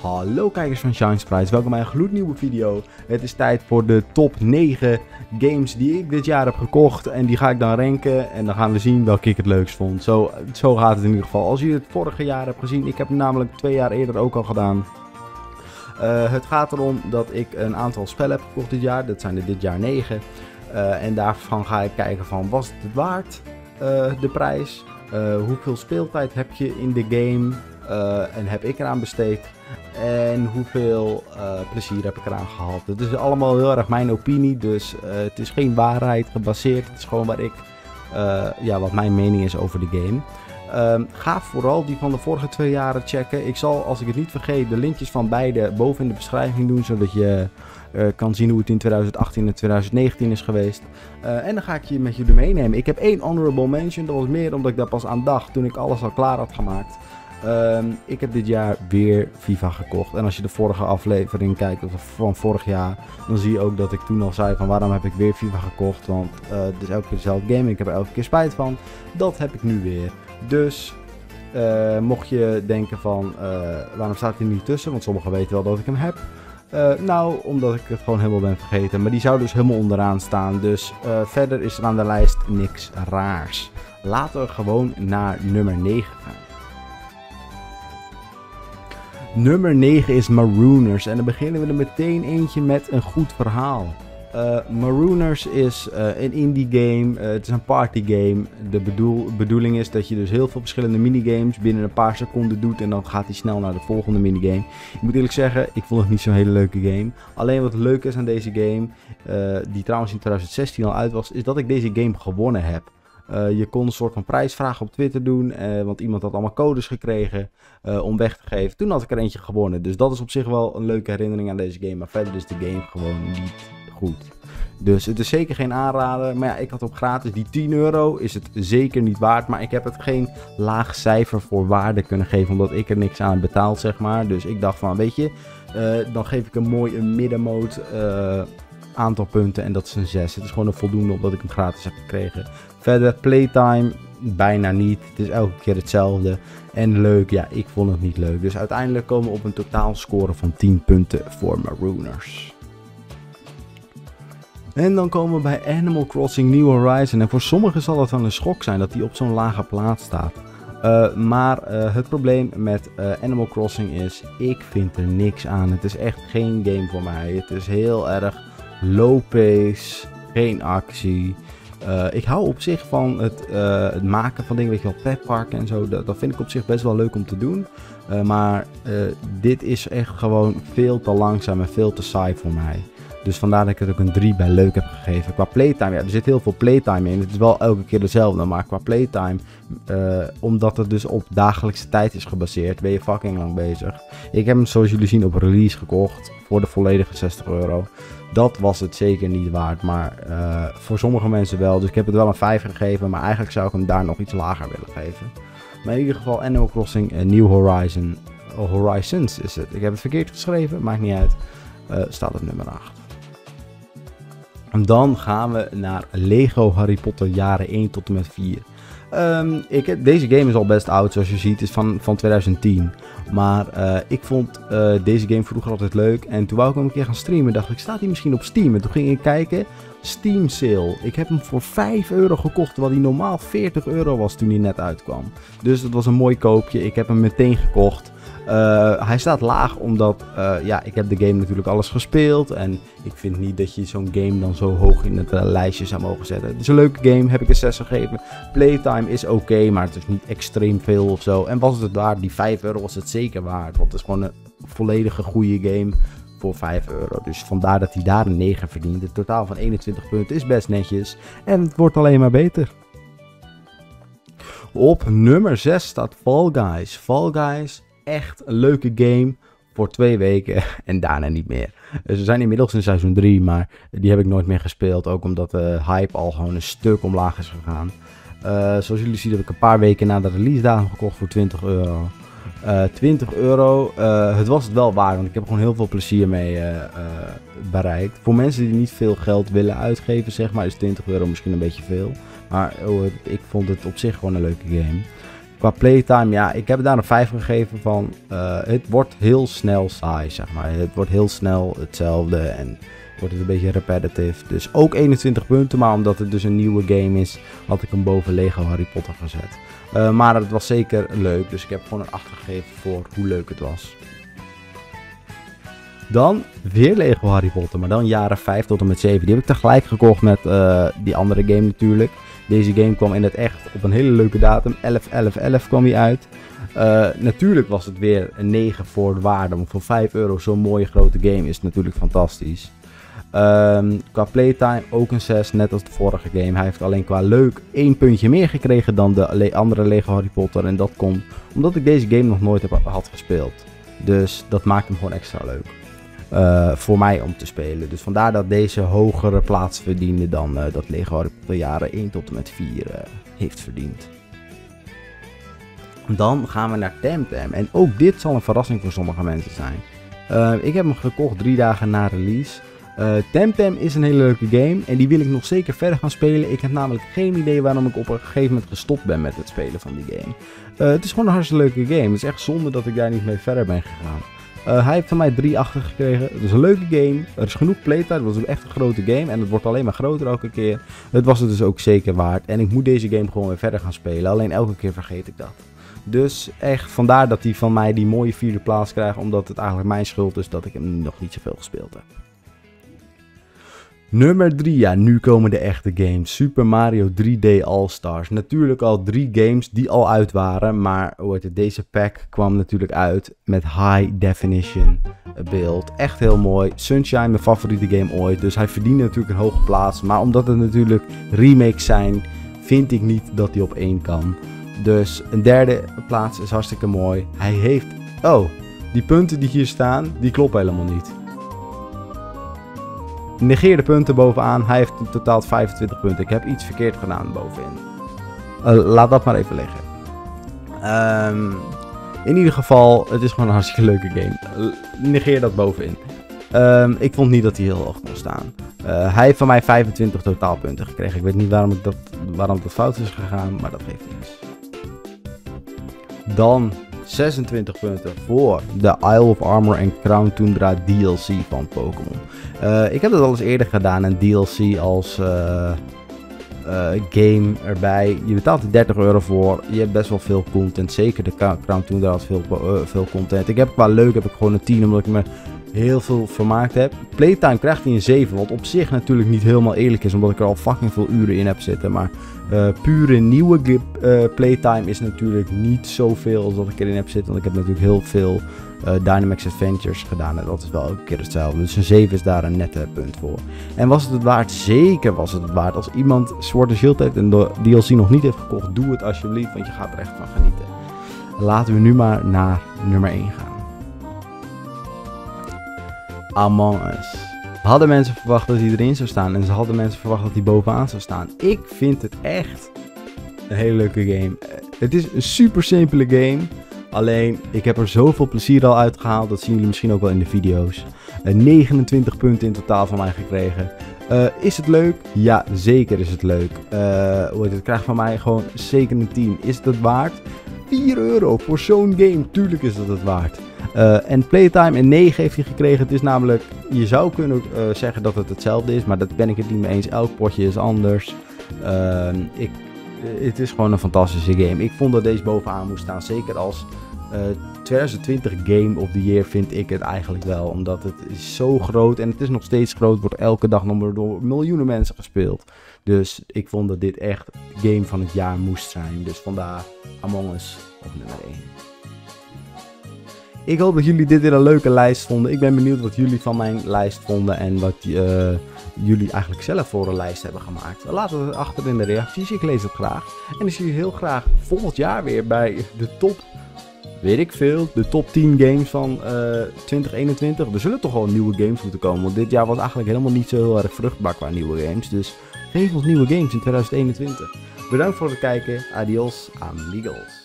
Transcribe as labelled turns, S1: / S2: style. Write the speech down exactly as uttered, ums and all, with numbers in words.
S1: Hallo kijkers van ShineSprites, welkom bij een gloednieuwe video. Het is tijd voor de top negen games die ik dit jaar heb gekocht en die ga ik dan ranken en dan gaan we zien welke ik het leukst vond. Zo, zo gaat het in ieder geval. Als je het vorige jaar hebt gezien, ik heb het namelijk twee jaar eerder ook al gedaan. Uh, het gaat erom dat ik een aantal spellen heb gekocht dit jaar, dat zijn er dit jaar negen. Uh, en daarvan ga ik kijken van, was het het waard, uh, de prijs? Uh, hoeveel speeltijd heb je in de game uh, en heb ik eraan besteed? En hoeveel uh, plezier heb ik eraan gehad? Het is allemaal heel erg mijn opinie, dus uh, het is geen waarheid gebaseerd. Het is gewoon waar ik, uh, ja, wat mijn mening is over de game. Um, ga vooral die van de vorige twee jaren checken. Ik zal, als ik het niet vergeet, de linkjes van beide boven in de beschrijving doen, zodat je uh, kan zien hoe het in twintig achttien en twintig negentien is geweest. Uh, en dan ga ik je met jullie meenemen. Ik heb één honorable mention, dat was meer omdat ik daar pas aan dacht toen ik alles al klaar had gemaakt. Um, ik heb dit jaar weer FIFA gekocht. En als je de vorige aflevering kijkt, of van vorig jaar, dan zie je ook dat ik toen al zei van waarom heb ik weer FIFA gekocht. Want uh, het is elke keer dezelfde game en ik heb er elke keer spijt van. Dat heb ik nu weer. Dus uh, mocht je denken van uh, waarom staat hij niet tussen, want sommigen weten wel dat ik hem heb. Uh, nou, omdat ik het gewoon helemaal ben vergeten. Maar die zou dus helemaal onderaan staan. Dus uh, verder is er aan de lijst niks raars. Laten we gewoon naar nummer negen gaan. Nummer negen is Marooners. En dan beginnen we er meteen eentje met een goed verhaal. Uh, Marooners is uh, een indie game, uh, het is een party game. De bedoel, bedoeling is dat je dus heel veel verschillende minigames binnen een paar seconden doet en dan gaat hij snel naar de volgende minigame. Ik moet eerlijk zeggen, ik vond het niet zo'n hele leuke game. Alleen wat leuk is aan deze game, uh, die trouwens in twintig zestien al uit was, is dat ik deze game gewonnen heb. Uh, je kon een soort van prijsvraag op Twitter doen, uh, want iemand had allemaal codes gekregen uh, om weg te geven. Toen had ik er eentje gewonnen, dus dat is op zich wel een leuke herinnering aan deze game. Maar verder is de game gewoon niet goed. Dus het is zeker geen aanrader, maar ja, ik had op gratis die tien euro, is het zeker niet waard. Maar ik heb het geen laag cijfer voor waarde kunnen geven, omdat ik er niks aan heb betaald, zeg maar. Dus ik dacht van, weet je, uh, dan geef ik een mooi een middenmoot uh, aantal punten en dat is een zes. Het is gewoon een voldoende omdat ik hem gratis heb gekregen. Verder, playtime, bijna niet. Het is elke keer hetzelfde. En leuk, ja, ik vond het niet leuk. Dus uiteindelijk komen we op een totaalscore van tien punten voor Marooners. En dan komen we bij Animal Crossing New Horizon. En voor sommigen zal het wel een schok zijn dat die op zo'n lage plaats staat. Uh, maar uh, het probleem met uh, Animal Crossing is, ik vind er niks aan. Het is echt geen game voor mij. Het is heel erg low pace, geen actie. Uh, ik hou op zich van het, uh, het maken van dingen, weet je wel, petparken en zo. Dat, dat vind ik op zich best wel leuk om te doen. Uh, maar uh, dit is echt gewoon veel te langzaam en veel te saai voor mij. Dus vandaar dat ik het ook een drie bij leuk heb gegeven. Qua playtime, ja, er zit heel veel playtime in. Het is wel elke keer dezelfde, maar qua playtime, uh, omdat het dus op dagelijkse tijd is gebaseerd, ben je fucking lang bezig. Ik heb hem zoals jullie zien op release gekocht voor de volledige zestig euro. Dat was het zeker niet waard, maar uh, voor sommige mensen wel. Dus ik heb het wel een vijf gegeven, maar eigenlijk zou ik hem daar nog iets lager willen geven. Maar in ieder geval Animal Crossing uh, New Horizon, uh, Horizons is het. Ik heb het verkeerd geschreven, maakt niet uit. Uh, staat op nummer acht. En dan gaan we naar Lego Harry Potter jaren één tot en met vier. Um, ik heb, deze game is al best oud, zoals je ziet. Het is van, van twintig tien. Maar uh, ik vond uh, deze game vroeger altijd leuk. En toen wou ik hem een keer gaan streamen. Dacht ik, staat hij misschien op Steam? En toen ging ik kijken. Steam sale. Ik heb hem voor vijf euro gekocht. Terwijl hij normaal veertig euro was toen hij net uitkwam. Dus dat was een mooi koopje. Ik heb hem meteen gekocht. Uh, hij staat laag omdat, uh, ja, ik heb de game natuurlijk alles gespeeld. En ik vind niet dat je zo'n game dan zo hoog in het uh, lijstje zou mogen zetten. Het is een leuke game, heb ik een zes gegeven. Playtime is oké, okay, maar het is niet extreem veel of zo. En was het het waard? Die vijf euro was het zeker waard. Want het is gewoon een volledige goede game voor vijf euro. Dus vandaar dat hij daar een negen verdient. Het totaal van eenentwintig punten is best netjes. En het wordt alleen maar beter. Op nummer zes staat Fall Guys. Fall Guys, echt een leuke game voor twee weken en daarna niet meer. Dus we zijn inmiddels in seizoen drie, maar die heb ik nooit meer gespeeld. Ook omdat de hype al gewoon een stuk omlaag is gegaan. Uh, zoals jullie zien heb ik een paar weken na de release datum gekocht voor twintig euro. Uh, twintig euro, uh, het was het wel waard, want ik heb er gewoon heel veel plezier mee uh, uh, bereikt. Voor mensen die niet veel geld willen uitgeven, zeg maar, is twintig euro misschien een beetje veel. Maar oh, ik vond het op zich gewoon een leuke game. qua playtime, ja, ik heb daar een vijf gegeven van. Uh, het wordt heel snel saai, zeg maar. Het wordt heel snel hetzelfde en wordt het een beetje repetitive. Dus ook eenentwintig punten, maar omdat het dus een nieuwe game is, had ik hem boven Lego Harry Potter gezet. Uh, maar het was zeker leuk, dus ik heb gewoon een acht gegeven voor hoe leuk het was. Dan weer Lego Harry Potter, maar dan jaren vijf tot en met zeven. Die heb ik tegelijk gekocht met uh, die andere game natuurlijk. Deze game kwam in het echt op een hele leuke datum. elf elf elf kwam die uit. Uh, natuurlijk was het weer een negen voor de waarde. Maar voor vijf euro zo'n mooie grote game is natuurlijk fantastisch. Um, qua playtime ook een zes, net als de vorige game. Hij heeft alleen qua leuk één puntje meer gekregen dan de le- andere Lego Harry Potter. En dat komt omdat ik deze game nog nooit heb, had gespeeld. Dus dat maakt hem gewoon extra leuk. Uh, voor mij om te spelen. Dus vandaar dat deze hogere plaats verdiende dan uh, dat Lego Harry Potter jaren één tot en met vier uh, heeft verdiend. Dan gaan we naar Temtem. En ook dit zal een verrassing voor sommige mensen zijn. Uh, ik heb hem gekocht drie dagen na release. Uh, Temtem is een hele leuke game en die wil ik nog zeker verder gaan spelen. Ik heb namelijk geen idee waarom ik op een gegeven moment gestopt ben met het spelen van die game. Uh, het is gewoon een hartstikke leuke game. Het is echt zonde dat ik daar niet mee verder ben gegaan. Uh, hij heeft van mij drie achter gekregen. Het is een leuke game. Er is genoeg playtime. Het was echt een grote game. En het wordt alleen maar groter elke keer. Het was het dus ook zeker waard. En ik moet deze game gewoon weer verder gaan spelen. Alleen elke keer vergeet ik dat. Dus echt vandaar dat hij van mij die mooie vierde plaats krijgt. Omdat het eigenlijk mijn schuld is dat ik hem nog niet zoveel gespeeld heb. Nummer drie, ja, nu komen de echte games. Super Mario drie D All-Stars. Natuurlijk al drie games die al uit waren, maar hoe heet het, deze pack kwam natuurlijk uit met high definition beeld. Echt heel mooi. Sunshine, mijn favoriete game ooit, dus hij verdiende natuurlijk een hoge plaats. Maar omdat het natuurlijk remakes zijn, vind ik niet dat hij op één kan. Dus een derde plaats is hartstikke mooi. Hij heeft... Oh, die punten die hier staan, die kloppen helemaal niet. Negeer de punten bovenaan. Hij heeft in totaal vijfentwintig punten. Ik heb iets verkeerd gedaan bovenin. Uh, laat dat maar even liggen. Um, in ieder geval, het is gewoon een hartstikke leuke game. Uh, negeer dat bovenin. Um, ik vond niet dat hij heel hoog kon staan. Uh, hij heeft van mij vijfentwintig totaalpunten gekregen. Ik weet niet waarom, ik dat, waarom dat fout is gegaan, maar dat geeft niets. Dan zesentwintig punten voor de Isle of Armor en Crown Tundra D L C van Pokémon. Uh, ik heb dat al eens eerder gedaan, een D L C als uh, uh, game erbij. Je betaalt er dertig euro voor, je hebt best wel veel content, zeker de Crown Tundra had veel, uh, veel content. Ik heb qua leuk heb ik gewoon een tien, omdat ik me heel veel vermaakt heb. Playtime krijgt hij een zeven, wat op zich natuurlijk niet helemaal eerlijk is, omdat ik er al fucking veel uren in heb zitten. Maar uh, pure nieuwe uh, playtime is natuurlijk niet zoveel als dat ik erin heb zitten, want ik heb natuurlijk heel veel uh, Dynamax Adventures gedaan en dat is wel elke keer hetzelfde. Dus een zeven is daar een nette punt voor. En was het het waard? Zeker was het het waard. Als iemand Sword and Shield heeft en de D L C nog niet heeft gekocht, doe het alsjeblieft, want je gaat er echt van genieten. Laten we nu maar naar nummer één gaan. Among Us. Hadden mensen verwacht dat hij erin zou staan en ze hadden mensen verwacht dat hij bovenaan zou staan. Ik vind het echt een hele leuke game. Het is een super simpele game, alleen ik heb er zoveel plezier al uit gehaald, dat zien jullie misschien ook wel in de video's. Uh, negenentwintig punten in totaal van mij gekregen. Uh, is het leuk? Ja, zeker is het leuk. Uh, hoe heet het? Krijgt van mij gewoon zeker een tien. Is het het waard? vier euro voor zo'n game. Tuurlijk is dat het waard. Uh, en playtime een negen heeft hij gekregen. Het is namelijk, je zou kunnen uh, zeggen dat het hetzelfde is, maar dat ben ik het niet mee eens. Elk potje is anders. Uh, ik, uh, het is gewoon een fantastische game. Ik vond dat deze bovenaan moest staan. Zeker als uh, twintig twintig Game of the Year vind ik het eigenlijk wel. Omdat het is zo groot en het is nog steeds groot. Wordt elke dag nog maar door miljoenen mensen gespeeld. Dus ik vond dat dit echt game van het jaar moest zijn. Dus vandaar Among Us op nummer één. Ik hoop dat jullie dit weer een leuke lijst vonden. Ik ben benieuwd wat jullie van mijn lijst vonden en wat uh, jullie eigenlijk zelf voor een lijst hebben gemaakt. Laat het achter in de reacties, ik lees het graag. En ik zie je heel graag volgend jaar weer bij de top, weet ik veel, de top tien games van uh, twintig eenentwintig. Er zullen toch wel nieuwe games moeten komen, want dit jaar was eigenlijk helemaal niet zo heel erg vruchtbaar qua nieuwe games. Dus geef ons nieuwe games in twintig eenentwintig. Bedankt voor het kijken, adios amigos.